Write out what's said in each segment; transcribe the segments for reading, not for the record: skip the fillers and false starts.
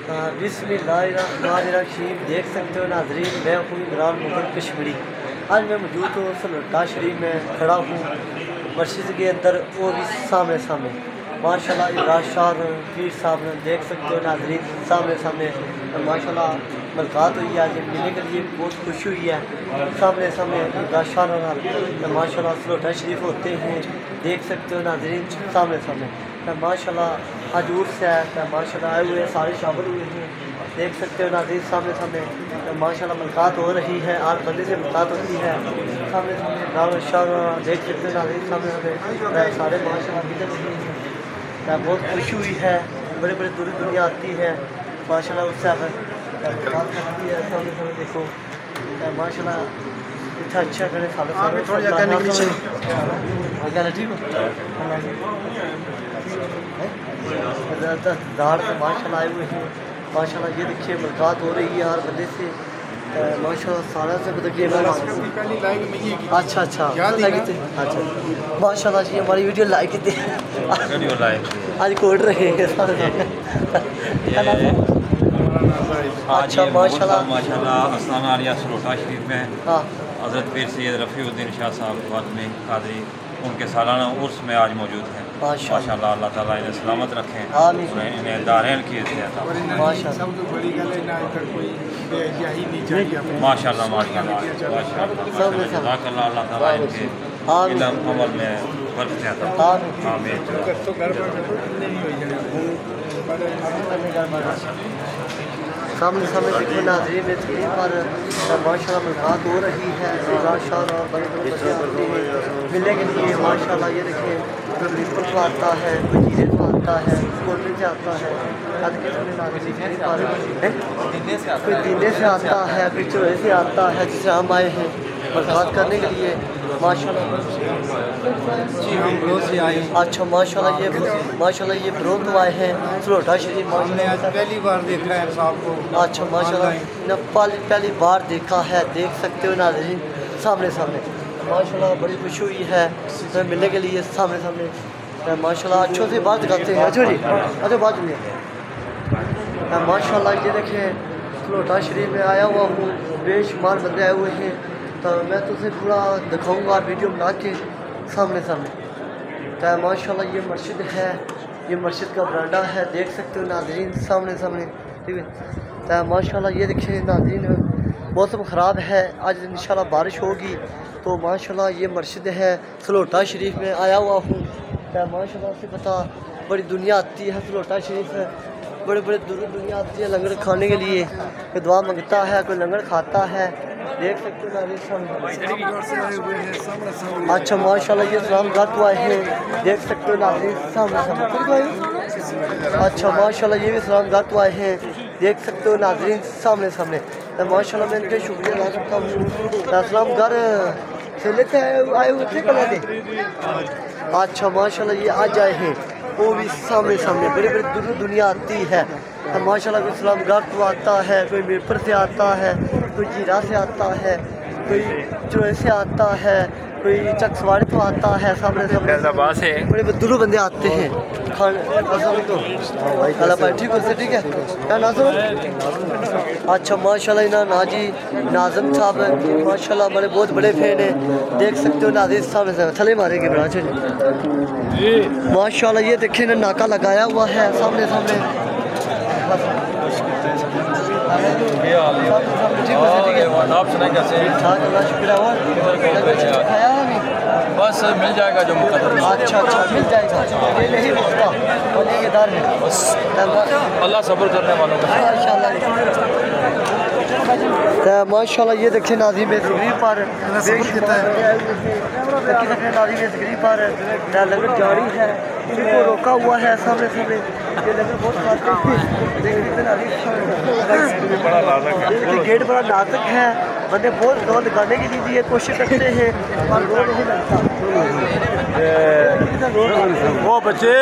बिस्मिल्लाहिर्रहमानिर्रहीम। देख सकते हो नाज़रीन, मैं हूँ इमरान मुग़ल कश्मीरी। आज मैं मौजूद हूँ सलोटा शरीफ में खड़ा हूँ मस्जिद के अंदर, वो भी सामने सामने माशाल्लाह इमरान शाह पीर साहब ने देख सकते हो नाज़रीन सामने सामने माशाल्लाह मुलाकात हुई है। आज मिलने के लिए बहुत खुशी हुई है। सामने सामने इमरान शाह माशाल्लाह सलोटा शरीफ होते हैं, देख सकते हो नाज़रीन सामने सामने माशाल्लाह आज उर्स है माशाल्लाह आए हुए सारे शामिल हुए हैं, देख सकते हो नाज़रीन सामने सामने माशाल्लाह मुलाकात हो रही है। आर बंदे से मुलाकात होती है सामने सामने इमरान शाह देख सकते हो नाज़रीन सामने सामने सारे माशाल्लाह मिल रहे हैं। बहुत खुशी हुई है, बड़े बड़े दूर दुनिया आती है माशाल्लाह उससे मुलाकात करती है। सामने सामने देखो माशाल्लाह इतना अच्छा करे सारे दाड़ से माशाल्लाह आए हुए हैं। माशाल्लाह ये देखिए मुलाकात हो रही है हर बंदे से माशाल्लाह सारा से अच्छा अच्छा अच्छा माशाल्लाह जी हमारी वीडियो लाइक की आज कोड रहे हैं अच्छा माशाल्लाह सलोटा शरीफ में हज़रत पीर सैयद रफ़ीउद्दीन शाह साहब में कादरी उनके सालाना उर्स में आज मौजूद हैं। माशाल्लाह अल्लाह ताला इन्हें सलामत रखें, इन्हें दारैन की माशाल्लाह अल्लाह ताला इनके इल्म अमल में बरकत अता आमीन। सामने सामने देखो नाज़रीन में तकरीब पर माशाल्लाह मुलाकात हो रही है इमरान शाह और मिलने के लिए माशाल्लाह ये देखिए कोई बिल्कुल को आता है, कोई जीरे को आता है, कोटले से आता है, कोई दीने से आता है, कोई चोरे से आता है, जिसे हम आए हैं मुलाकात करने के लिए माशाल्लाह। जी हम बरोत से आए। अच्छा माशाल्लाह ये बरोत तो आए हैं सलोटा शरीफ। हमने आज पहली बार देखा है साहब को। अच्छा माशाल्लाह पहली बार देखा है, देख सकते हो नाज़रीन सामने सामने माशाल्लाह बड़ी खुशी हुई है तो मिलने के लिए सामने सामने माशाल्लाह। अच्छों से बात दिखाते हैं अच्छा जी अच्छा बात सुनिए माशाल्लाह। ये देखें सलोटा शरीफ में आया हुआ हूँ, बेशुमार बंदे आए हुए हैं तो मैं तुझे पूरा दिखाऊंगा वीडियो बना के सामने सामने। तो माशाल्लाह ये मस्जिद है, ये मस्जिद का बरांडा है, देख सकते हो नाज़रीन सामने सामने ठीक है। तो माशाल्लाह ये देखिए नाज़रीन मौसम ख़राब है, आज इंशाल्लाह बारिश होगी तो माशाल्लाह ये मस्जिद है सलोटा शरीफ में आया हुआ हूँ। तो माशाल्लाह से पता बड़ी दुनिया आती है सलोटा शरीफ है, बड़े बड़े दूर दुनिया आती है लंगर खाने के लिए, कोई दुआ मांगता है, कोई लंगर खाता है, देख सकते हो नाज़रीन। अच्छा माशाल्लाह ये सलाम गात हुआ है, देख सकते हो नाज़रीन सामने सामने। अच्छा माशाल्लाह ये भी सलाम गात हुआ है, देख सकते हो नाज़रीन सामने सामने। तो माशाल्लाह मैं इनके शुक्रिया अदा करता हूँ। सलाम घर से लेते आए हुए थे कल दे। अच्छा माशाल्लाह ये आज आए हैं, वो भी सामने सामने बड़े बड़े दूर दुनिया आती है तो माशाल्लाह कोई सलाम गार को आता है, कोई मिरपुर से आता है, कोई जीरा से आता है, कोई चोए से आता है, कोई चकसवाड़ी तो आता है, सामने सामने बड़े दूर बंदे आते हैं खाने ठीक है ठीक है क्या नाज़म। अच्छा माशाल्लाह इना नाजी नाज़म साहब माशाल्लाह हमारे बहुत बड़े फैन हैं, देख सकते हो नाज़रीन सामने से थले मारेंगे बराचे माशाल्लाह। ये देखिए ना नाका लगाया हुआ है सामने सामने बस मिल जाएगा जो मुकद्दर। अच्छा अच्छा मिल जाएगा नहीं अल्लाह सब्र करने वालों का माशाल्लाह। ये देखिए नाज़रीन में तकरीब पर लंगर जारी है, इनको रोका हुआ है सामने सामने। ये लंगर बहुत गेट बड़ा नाजुक है, बंदे बहुत दौड़ लगाने के लिए कोशिश करते हैं और रोड नहीं लगता। वो बच्चे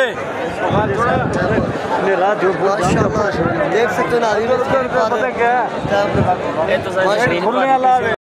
देख सकते हो नाज़रीन